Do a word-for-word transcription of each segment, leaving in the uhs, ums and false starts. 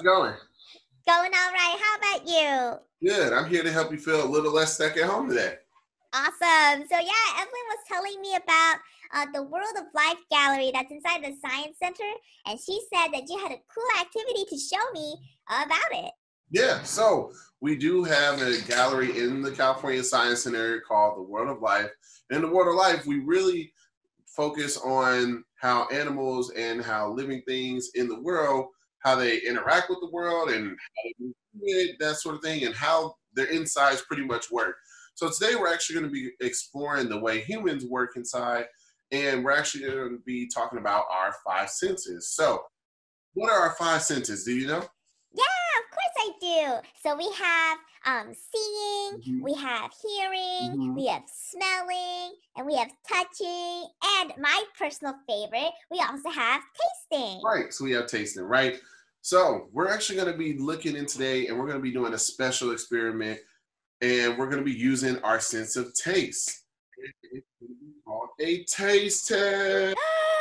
it going? Going all right. How about you? Good. I'm here to help you feel a little less stuck at home today. Awesome. So yeah, Evelyn was telling me about uh, the World of Life gallery that's inside the Science Center, and she said that you had a cool activity to show me about it. Yeah, so we do have a gallery in the California Science Center called the World of Life. In the World of Life, we really focus on how animals and how living things in the world, how they interact with the world and how they do it, that sort of thing, and how their insides pretty much work. So today we're actually going to be exploring the way humans work inside, and we're actually going to be talking about our five senses. So what are our five senses? Do you know? Yeah, of course I do. So we have um, seeing, mm-hmm. we have hearing, mm-hmm. we have smelling, and we have touching, and my personal favorite, we also have tasting. Right, so we have tasting, right? So we're actually going to be looking in today, and we're going to be doing a special experiment, and we're going to be using our sense of taste. It's called a taste test.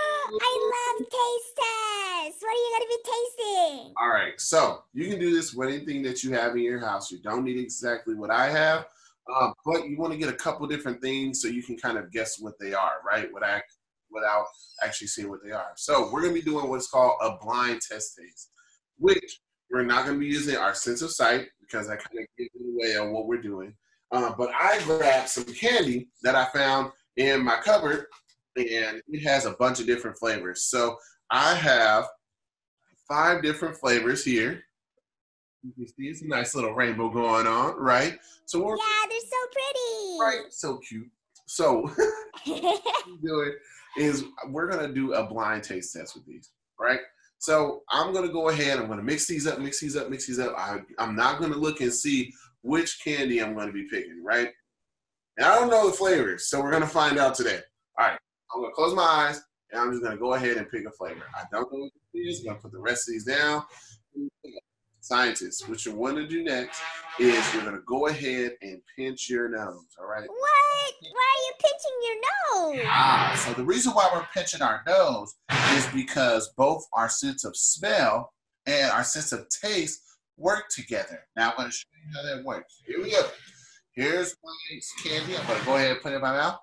I love taste tests. What are you going to be tasting? All right, so you can do this with anything that you have in your house. You don't need exactly what I have, um, but you want to get a couple different things so you can kind of guess what they are, right? Without, without actually seeing what they are. So we're going to be doing what's called a blind test taste, which we're not going to be using our sense of sight because I kind of give it away on what we're doing. Uh, but I grabbed some candy that I found in my cupboard, and it has a bunch of different flavors. So I have five different flavors here. You can see it's a nice little rainbow going on, right? So we're, yeah, they're so pretty. Right, so cute. So what we're doing is we're gonna do a blind taste test with these, right? So I'm gonna go ahead, I'm gonna mix these up, mix these up, mix these up. I, I'm not gonna look and see which candy I'm gonna be picking, right? And I don't know the flavors, so we're gonna find out today. All right, I'm gonna close my eyes, and I'm just gonna go ahead and pick a flavor. I don't know what it is. I'm gonna put the rest of these down. Scientists, what you want to do next is you're gonna go ahead and pinch your nose. All right. What? Why are you pinching your nose? Ah, so the reason why we're pinching our nose is because both our sense of smell and our sense of taste work together. Now I'm gonna show you how that works. Here we go. Here's my candy. I'm gonna go ahead and put it in my mouth.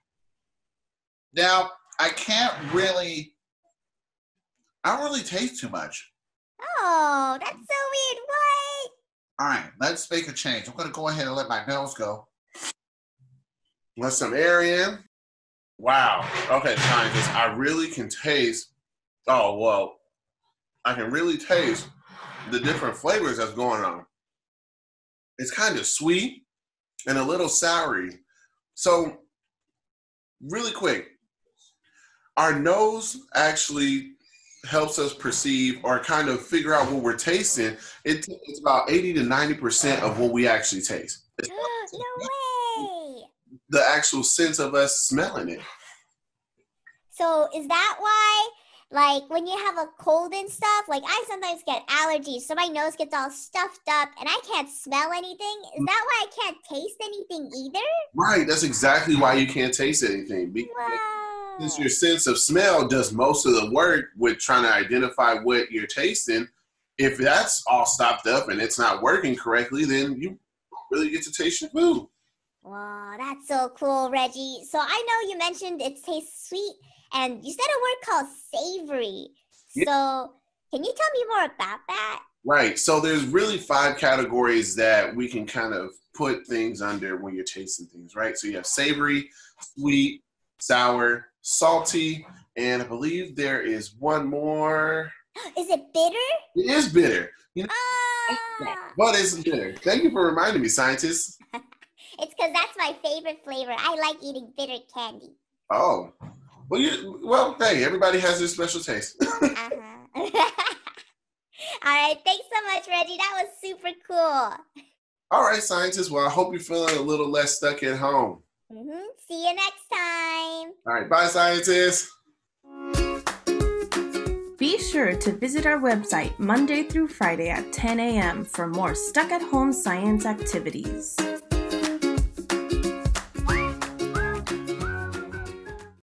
Now, I can't really, I don't really taste too much. Oh, that's so weird. What? All right, let's make a change. I'm going to go ahead and let my nose go. Let some air in. Wow. Okay, scientists, I really can taste, oh, well, I can really taste the different flavors that's going on. It's kind of sweet and a little soury. So, really quick, our nose actually helps us perceive or kind of figure out what we're tasting. It, it's about eighty to ninety percent of what we actually taste. No way! The actual sense of us smelling it. So is that why, like, when you have a cold and stuff, like I sometimes get allergies, so my nose gets all stuffed up and I can't smell anything? Is that why I can't taste anything either? Right, that's exactly why you can't taste anything. Because wow. Since your sense of smell does most of the work with trying to identify what you're tasting, if that's all stopped up and it's not working correctly, then you don't really get to taste your food. Wow, that's so cool, Reggie. So I know you mentioned it tastes sweet, and you said a word called savory. Yeah. So can you tell me more about that? Right. So there's really five categories that we can kind of put things under when you're tasting things, right? So you have savory, sweet, sour, salty, and I believe there is one more. Is it bitter? It is bitter. You know, ah. But it's bitter. Thank you for reminding me, scientists. It's because that's my favorite flavor. I like eating bitter candy. Oh. Well, you, well, hey, everybody has their special taste. uh-huh. All right. Thanks so much, Reggie. That was super cool. All right, scientists. Well, I hope you're feeling a little less stuck at home. Mm-hmm. See you next time. All right. Bye, scientists. Be sure to visit our website Monday through Friday at ten a m for more stuck-at-home science activities.